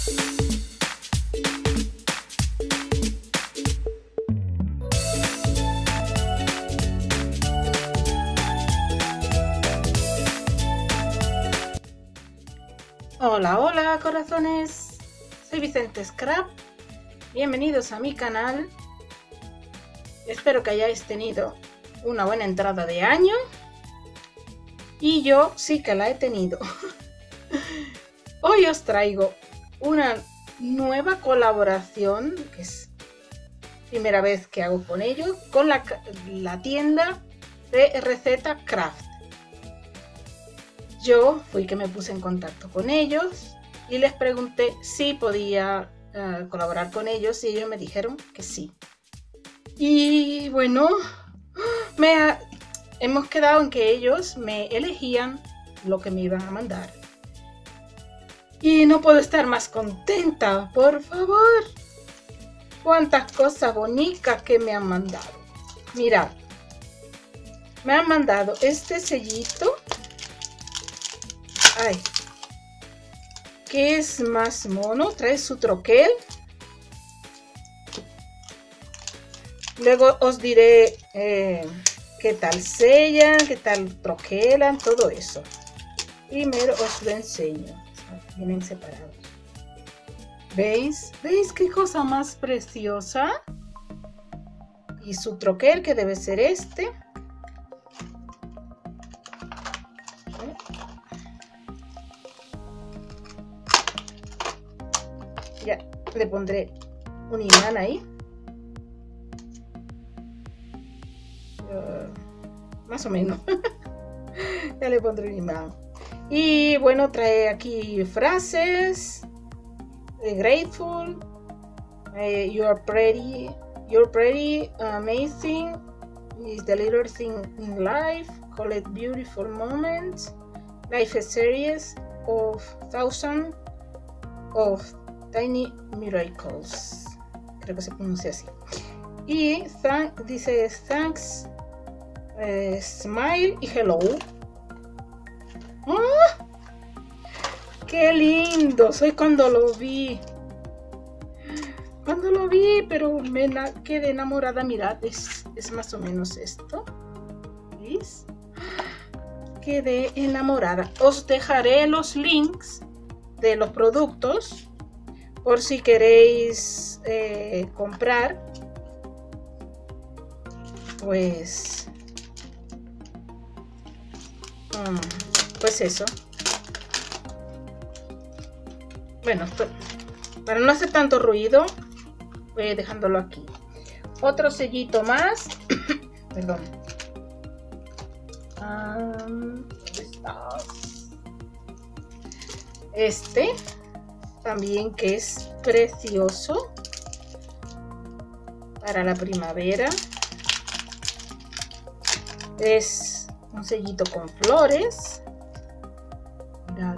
Hola, hola corazones, soy Vicente Scrap, bienvenidos a mi canal. Espero que hayáis tenido una buena entrada de año y yo sí que la he tenido. Hoy os traigo una nueva colaboración, que es primera vez que hago con ellos, con la tienda de Receta Craft. Yo fui que me puse en contacto con ellos y les pregunté si podía colaborar con ellos y ellos me dijeron que sí. Y bueno, hemos quedado en que ellos me elegían lo que me iban a mandar. Y no puedo estar más contenta, por favor. Cuántas cosas bonitas que me han mandado. Mirad, me han mandado este sellito. Ay, que es más mono, trae su troquel. Luego os diré qué tal sellan, qué tal troquelan, todo eso. Primero os lo enseño. Vienen separados. ¿Veis? ¿Veis qué cosa más preciosa? Y su troquel, que debe ser este. Ya le pondré un imán ahí. Más o menos. Ya le pondré un imán. Y bueno, trae aquí frases. Grateful. You're pretty, amazing. Is the little thing in life. Call it beautiful moments. Life is series of thousands of tiny miracles. Creo que se pronuncia así. Y dice thanks, smile y hello. ¡Ah! ¡Qué lindo! Soy cuando lo vi. Pero me quedé enamorada. Mirad, es más o menos esto. ¿Veis? Quedé enamorada. Os dejaré los links de los productos por si queréis comprar. Pues eso. Bueno, para no hacer tanto ruido, voy dejándolo aquí. Otro sellito más. Perdón. ¿Dónde estás? Este también, que es precioso para la primavera. Es un sellito con flores. Mirad.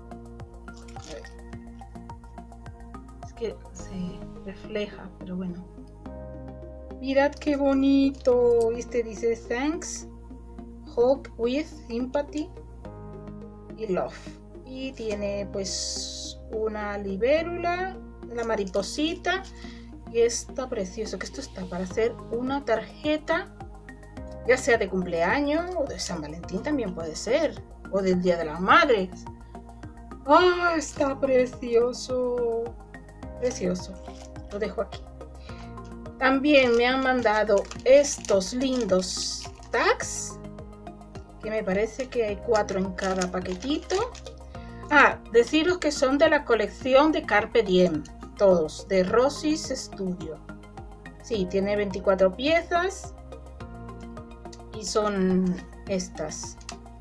Es que se refleja, pero bueno. Mirad qué bonito. Este dice thanks, hug with sympathy y love. Y tiene pues una libélula, la mariposita. Y está precioso, que esto está para hacer una tarjeta, ya sea de cumpleaños o de San Valentín, también puede ser, o del Día de las Madres. ¡Ah! Está precioso, precioso. Lo dejo aquí. También me han mandado estos lindos tags, que me parece que hay 4 en cada paquetito. Deciros que son de la colección de Carpe Diem, todos, de Rosis Studio. Sí, tiene 24 piezas. Y son estas.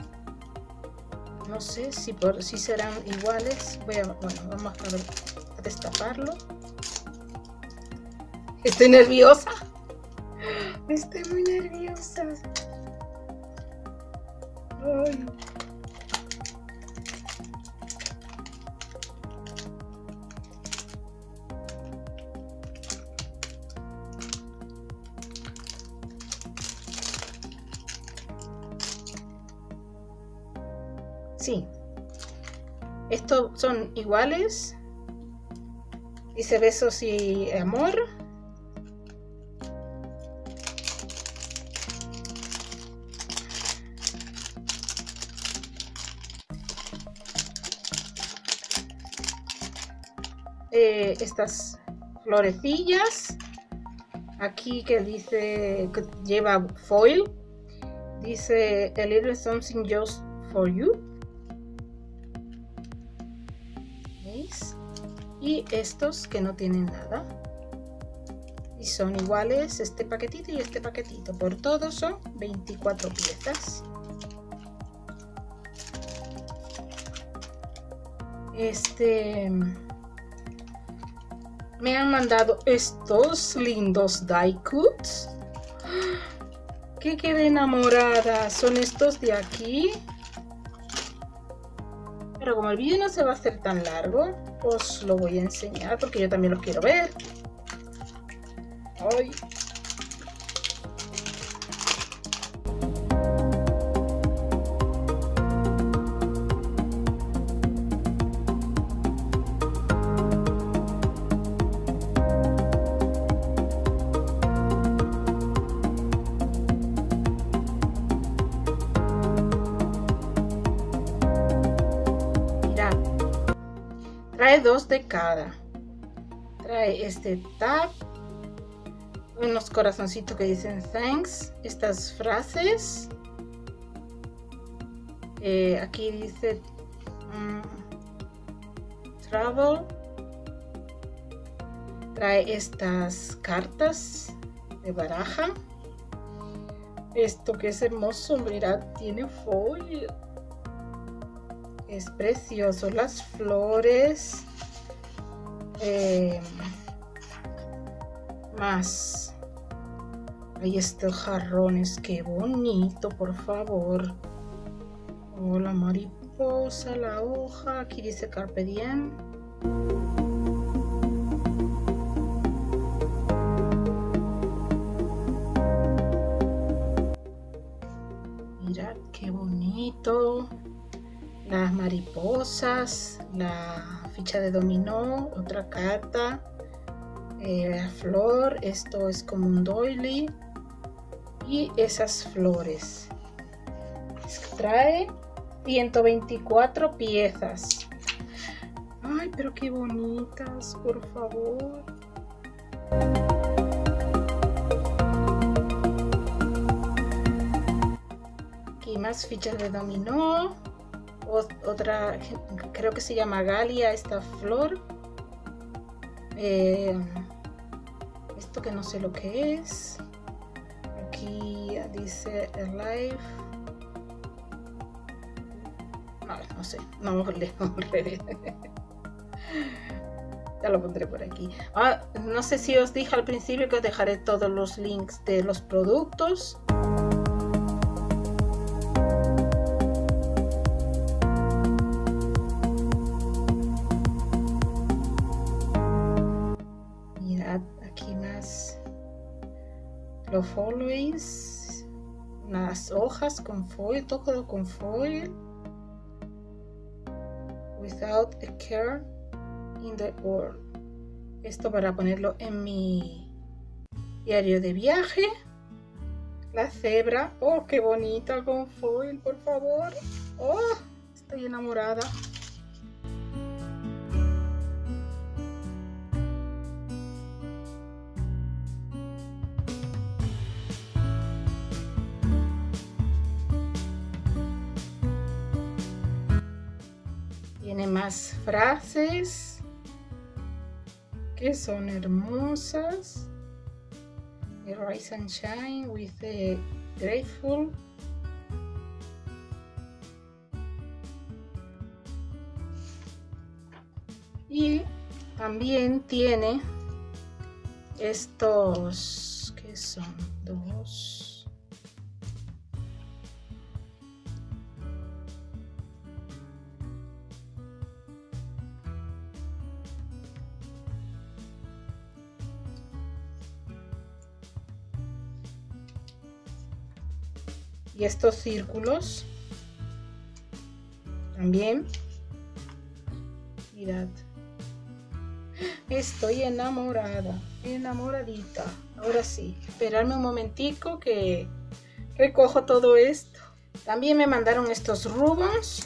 No sé si serán iguales. Bueno, vamos a destaparlo. Estoy nerviosa. Estoy muy nerviosa. Ay. Sí, estos son iguales Dice besos y amor. Estas florecillas. Aquí que dice que lleva foil. Dice a little something just for you. ¿Veis? Y estos que no tienen nada. Y son iguales este paquetito y este paquetito. Por todo son 24 piezas. Me han mandado estos lindos die cuts. Que quedé enamorada. Son estos de aquí. Pero como el vídeo no se va a hacer tan largo, os lo voy a enseñar porque yo también los quiero ver. Ay. Trae 2 de cada. Trae este tag, unos corazoncitos que dicen thanks, estas frases. Aquí dice travel. Trae estas cartas de baraja. Esto que es hermoso, mirad, tiene foil. Es precioso, las flores. Más. Ahí estos jarrones, qué bonito, por favor. Oh, la mariposa, la hoja. Aquí dice Carpe Diem. Mirad qué bonito. Las mariposas, la ficha de dominó, otra carta, la flor, esto es como un doily y esas flores. Trae 124 piezas. Ay, pero qué bonitas, por favor. Aquí más fichas de dominó. Otra, creo que se llama Galia esta flor. Esto que no sé lo que es. Aquí dice Alive. No sé, no leo al revés. Ya lo pondré por aquí. No sé si os dije al principio que os dejaré todos los links de los productos. Los follows, las hojas con foil, todo con foil. Without a care in the world. Esto para ponerlo en mi diario de viaje. La cebra, oh, qué bonita con foil, por favor. Oh, estoy enamorada. Tiene más frases que son hermosas. Rise and shine with the grateful. Y también tiene estos que son dos. Y estos círculos también. Mirad. Estoy enamorada, enamoradita. Ahora sí, esperarme un momentico que recojo todo esto. También me mandaron estos ribbons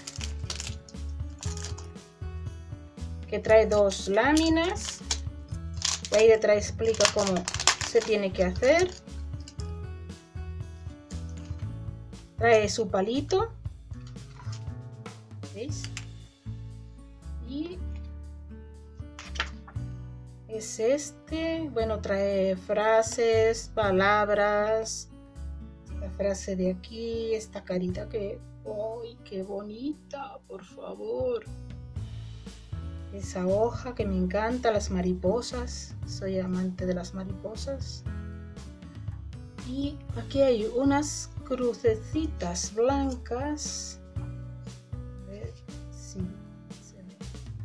que trae 2 láminas. Ahí detrás explica cómo se tiene que hacer. Trae su palito, ¿veis? Y es este, bueno, trae frases, palabras. La frase de aquí, esta carita que, ¡ay, qué bonita! Por favor. Esa hoja que me encanta, las mariposas. Soy amante de las mariposas. Y aquí hay unas crucecitas blancas. A ver si se ve.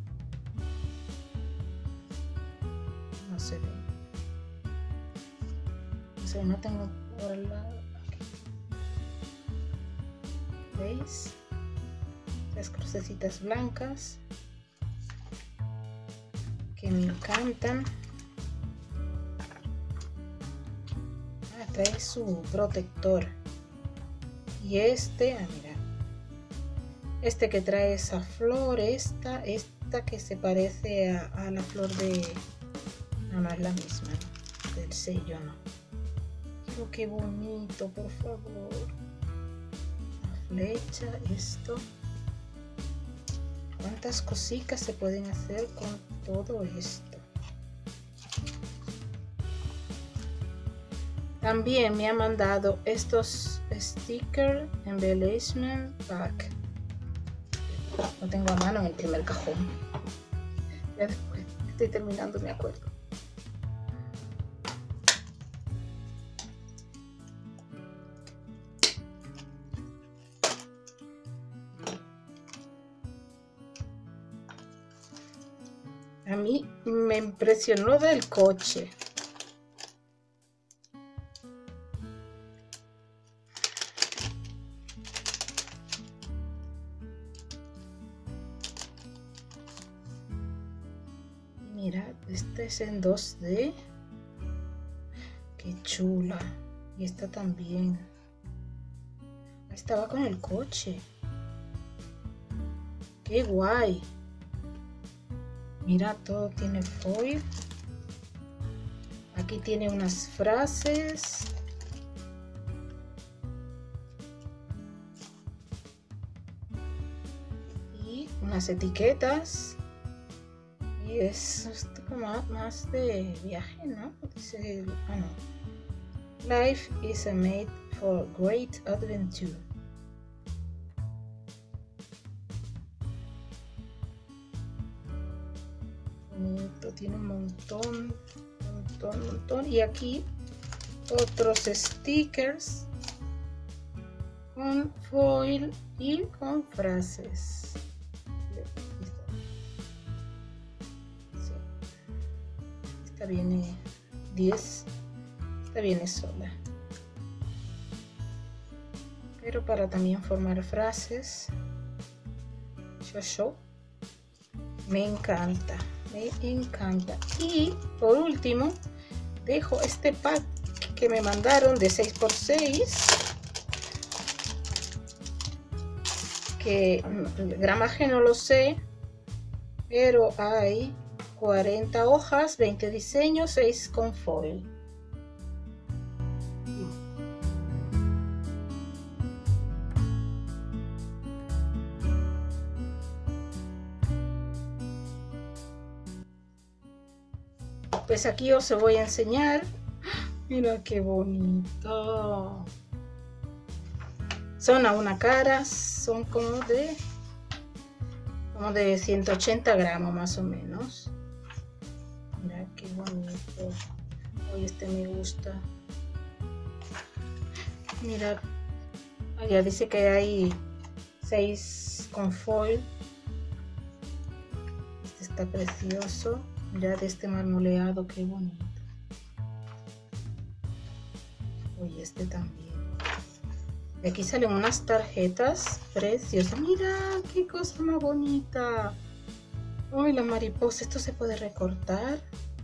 No se ve. No sé, no tengo por el lado. Aquí. ¿Veis? Las crucecitas blancas que me encantan. Trae su protector. Y este, mira, este que trae esa flor, esta que se parece a la flor de, no es la misma, ¿no? Del sello, no. Pero qué bonito, por favor. La flecha, esto. Cuántas cositas se pueden hacer con todo esto. También me ha mandado estos sticker embellishment pack. Lo tengo a mano en el primer cajón. Ya después estoy terminando, me acuerdo. A mí me impresionó del coche. Mira, esta es en 2D. Qué chula. Y esta también. Esta va con el coche. Qué guay. Mira, todo tiene foil. Aquí tiene unas frases. Y unas etiquetas. Y es como más de viaje, ¿no? Dice, no. Life is made for great adventure. Bonito, tiene un montón. Y aquí otros stickers con foil y con frases. Esta viene 10. Esta viene sola. Pero para también formar frases. Yo. Me encanta. Me encanta. Y por último, dejo este pack que me mandaron de 6x6. Que el gramaje no lo sé. Pero hay 40 hojas, 20 diseños, 6 con foil. Pues aquí os voy a enseñar. Mira qué bonito. Son a una cara, son como de 180 gramos más o menos. Mira qué bonito. Hoy este me gusta. Mira, allá dice que hay 6 con foil. Este está precioso. Mira de este marmoleado, qué bonito. Oye, este también. De aquí salen unas tarjetas preciosas. Mira qué cosa más bonita. Uy, la mariposa, esto se puede recortar.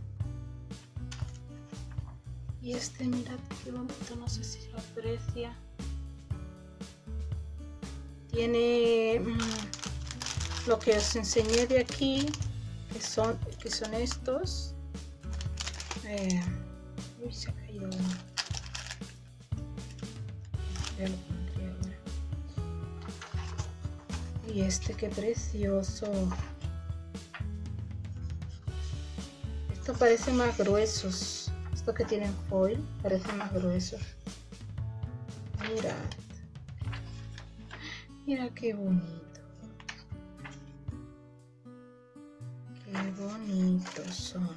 Y este, mirad qué bonito, no sé si se aprecia. Tiene lo que os enseñé de aquí, que son estos. Uy, se ha caído uno. Ya lo pondré ahora. Y este, qué precioso. Estos parecen más gruesos. Estos que tienen foil parecen más gruesos. Mirad. Mira qué bonito. Qué bonitos son.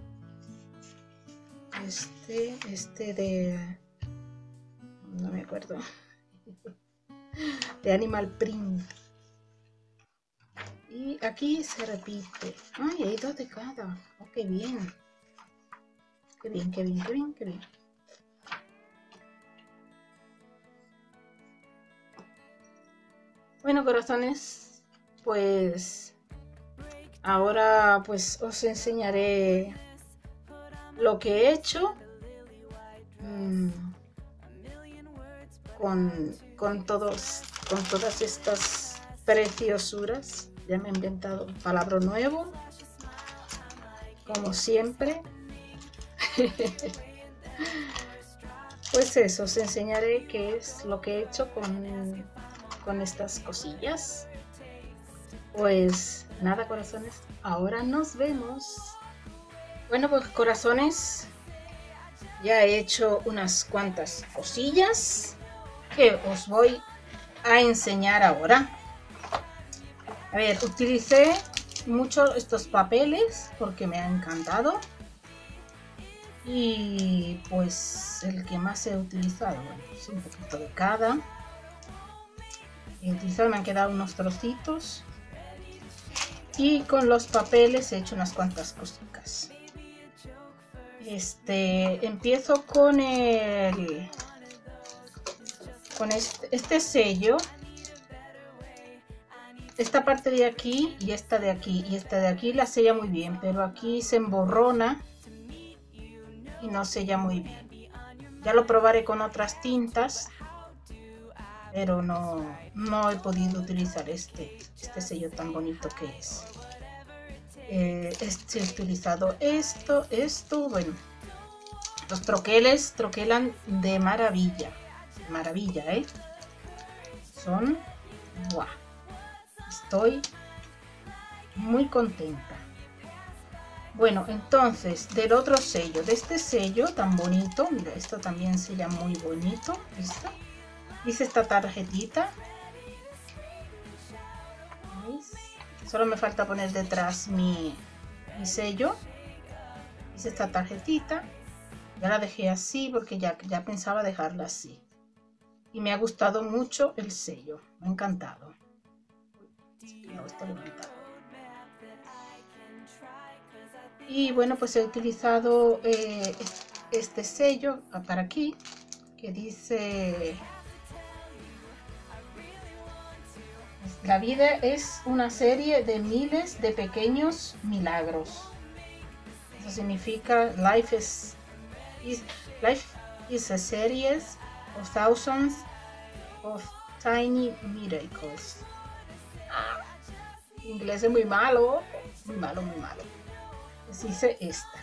Este de... no me acuerdo. De Animal Print. Y aquí se repite. Ay, hay dos de cada. Oh, qué bien. Qué bien, qué bien, qué bien, qué bien. Bueno, corazones, pues ahora pues os enseñaré lo que he hecho con todas estas preciosuras. Ya me he inventado un palabra nuevo, como siempre. Pues eso, os enseñaré qué es lo que he hecho con estas cosillas. Pues nada, corazones, ahora nos vemos. Bueno, pues corazones, ya he hecho unas cuantas cosillas que os voy a enseñar ahora. A ver, utilicé mucho estos papeles porque me ha encantado. Y pues el que más he utilizado, bueno, es un poquito de cada. He utilizado, me han quedado unos trocitos. Y con los papeles he hecho unas cuantas cositas. Empiezo con este sello. Esta parte de aquí y esta de aquí. Y esta de aquí la sella muy bien, pero aquí se emborrona y no sella muy bien. Ya lo probaré con otras tintas, pero no he podido utilizar este sello tan bonito que es. He utilizado esto, bueno, los troqueles troquelan de maravilla, son, ¡guau! Estoy muy contenta. Bueno, entonces, del otro sello, de este sello tan bonito, mira, esto también sella muy bonito, ¿listo? Hice esta tarjetita, ¿veis? Solo me falta poner detrás mi sello. Hice esta tarjetita, ya la dejé así porque ya pensaba dejarla así. Y me ha gustado mucho el sello, me ha encantado. No, está levantado. Y bueno, pues he utilizado este sello para aquí, que dice: la vida es una serie de miles de pequeños milagros. Eso significa life is a series of thousands of tiny miracles. Inglés es muy malo, muy malo. Pues hice esta.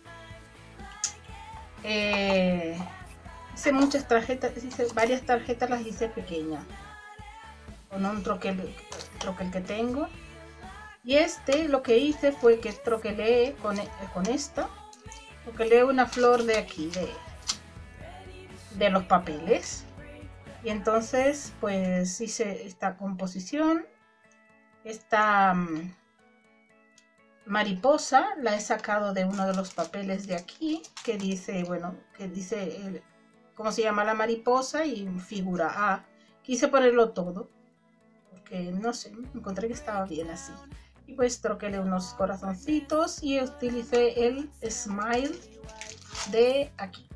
Hice muchas tarjetas, hice varias tarjetas, las hice pequeñas con un troquel que tengo. Y lo que hice fue que troquelé con esta, troquelé una flor de aquí, de los papeles. Y entonces pues hice esta composición. Esta mariposa la he sacado de uno de los papeles de aquí, que dice, bueno, cómo se llama la mariposa y figura A. Quise ponerlo todo, porque no sé, encontré que estaba bien así. Y pues troquelé unos corazoncitos y utilicé el smile de aquí,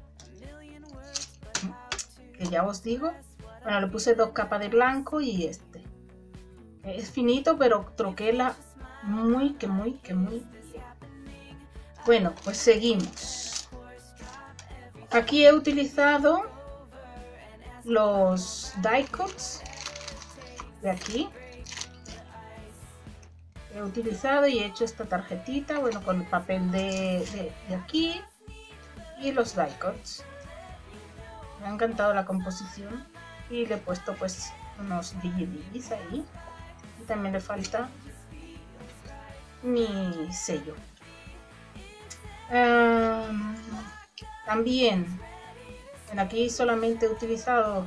que ya os digo, bueno, le puse 2 capas de blanco y es finito, pero troquela muy bien. Bueno, pues seguimos. Aquí he utilizado los die cuts de aquí. He utilizado y he hecho esta tarjetita, bueno, con el papel de aquí y los die cuts. Me ha encantado la composición y le he puesto pues unos digidis ahí. Y también le falta mi sello. También aquí solamente he utilizado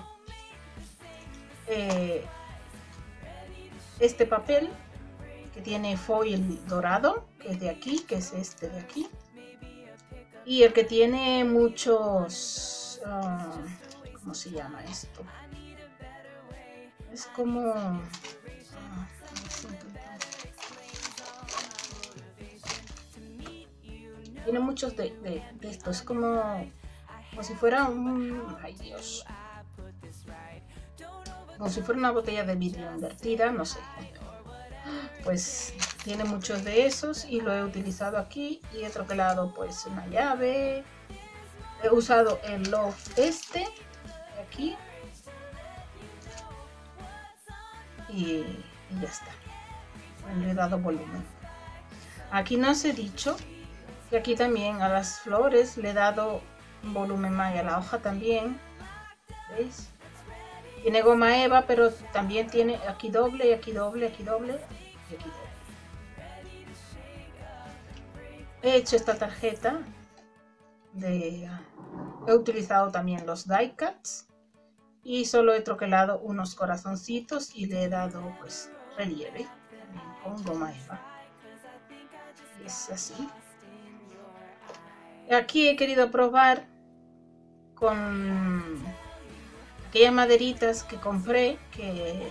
este papel que tiene foil dorado, que es de aquí, que es este de aquí, y el que tiene muchos ¿cómo se llama esto? Es como tiene muchos de esto, es como si fuera un, ay Dios, como si fuera una botella de vidrio invertida, no sé, pues tiene muchos de esos y lo he utilizado aquí. Y he troquelado pues una llave, he usado el loft este de aquí y ya está. Le he dado volumen. Aquí no os he dicho que aquí también a las flores le he dado volumen más y a la hoja también, ¿veis? Tiene goma eva, pero también tiene aquí doble y aquí doble, aquí doble y aquí doble. He hecho esta tarjeta he utilizado también los die cuts y solo he troquelado unos corazoncitos y le he dado pues relieve también con goma eva. Y es así. Aquí he querido probar con aquellas maderitas que compré, que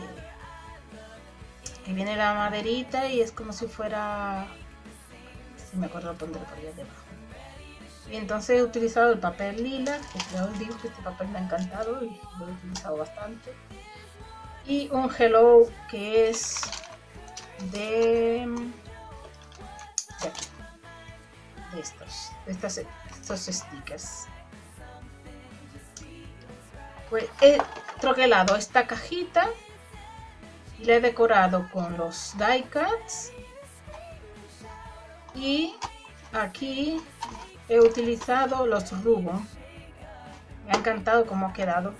viene la maderita y es como si fuera, si me acuerdo pondré por allá debajo. Y entonces he utilizado el papel lila, que ya os digo que este papel me ha encantado y lo he utilizado bastante. Y un hello que es de aquí, de estos stickers. Pues he troquelado esta cajita y la he decorado con los die cuts y aquí he utilizado los rubos. Me ha encantado cómo ha quedado.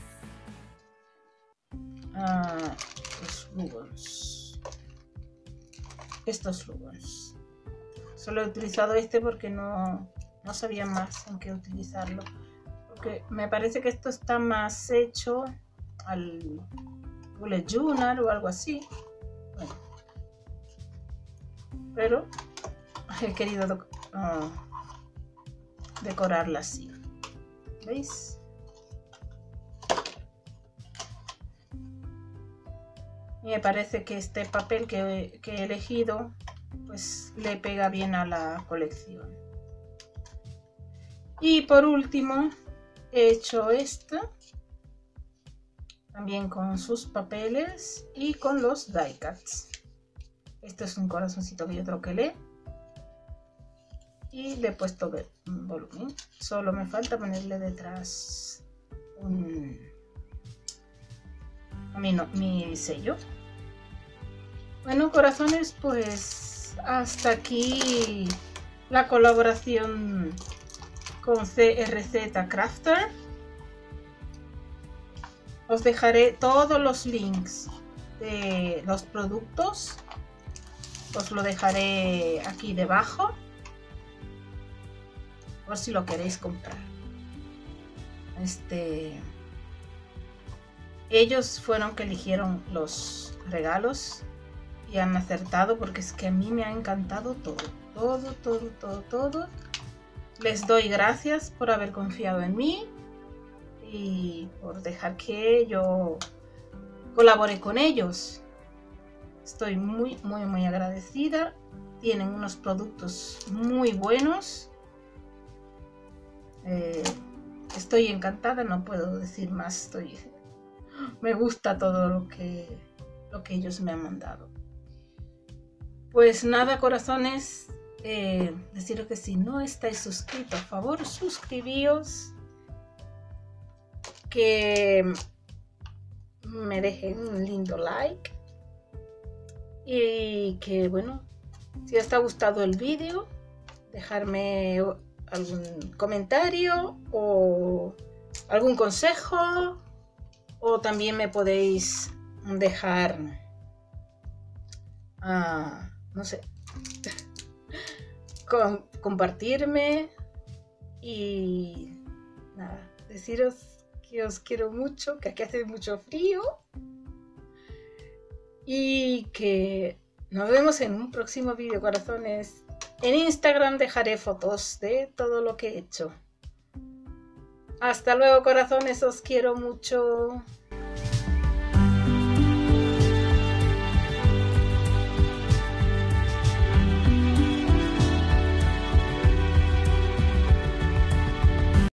Los ribbons, estos ribbons, solo he utilizado este porque no sabía más en qué utilizarlo, porque me parece que esto está más hecho al bullet journal o algo así, bueno, pero he querido decorarla así, ¿veis? Y me parece que este papel que he elegido pues le pega bien a la colección. Y por último he hecho esta también con sus papeles y con los die cuts. Este es un corazoncito que yo troquelé y le he puesto volumen. Solo me falta ponerle detrás mi sello. Bueno, corazones, pues hasta aquí la colaboración con CRZ Crafter. Os dejaré todos los links de los productos, os lo dejaré aquí debajo por si lo queréis comprar. Ellos fueron que eligieron los regalos y han acertado, porque es que a mí me ha encantado todo. Les doy gracias por haber confiado en mí y por dejar que yo colabore con ellos. Estoy muy agradecida. Tienen unos productos muy buenos. Estoy encantada, no puedo decir más. Me gusta todo lo que ellos me han mandado. Pues nada, corazones, deciros que si no estáis suscritos, por favor, suscribíos, que me dejen un lindo like y que, bueno, si os ha gustado el vídeo, dejarme algún comentario o algún consejo, o también me podéis dejar, no sé, compartirme y nada, deciros que os quiero mucho, que aquí hace mucho frío y que nos vemos en un próximo vídeo, corazones. En Instagram dejaré fotos de todo lo que he hecho. Hasta luego, corazones, os quiero mucho.